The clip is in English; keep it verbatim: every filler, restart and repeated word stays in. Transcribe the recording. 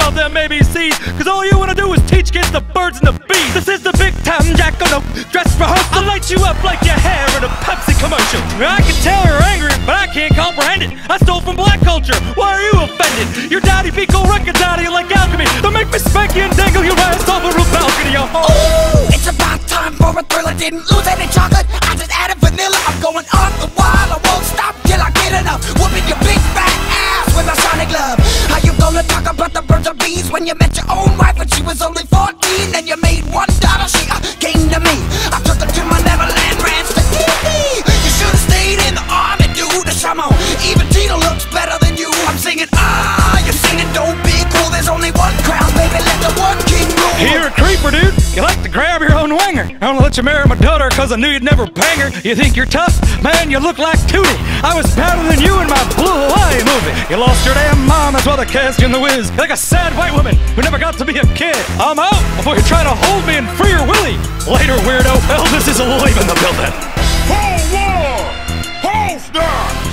about them A B Cs, cause all you wanna do is teach kids the birds and the bees. This is the big time Jack on a dress rehearsal. I'll light you up like your hair in a Pepsi commercial. I can tell you're angry, but I can't comprehend it. I stole from black culture, why are you offended? Your daddy beat gold records out of you like alchemy. Don't make me spank you and dangle your ass off a roof balcony. Oh. Ooh, it's about time for a thriller. Didn't lose any chocolate, I just added vanilla. I'm going on the wild, I won't stop till I get enough. Whooping your big fat ass with a sonic glove. How you gonna talk about the birds or bees when you met your own wife when she was only fourteen? And you made one dollar, she uh, came to me. I took her to my Neverland ranch to tee. You should've stayed in the army, dude. Come on, even Tina looks better than you. I'm singing, ah, you're singing don't be cool. There's only one crown, baby, let the one king rule. You're a creeper, dude. You like to grab your own winger. I don't let you marry my daughter cause I knew you'd never bang her. You think you're tough? Man, you look like Tootie. I was badder than you in my Blue Hawaii movie. You lost your damn mom, that's why they cast you in The Wiz. You're like a sad white woman who never got to be a kid. I'm out before you try to hold me and free your willy. Later, weirdo. Elvis is alive in the building. Hold war! Hold stop!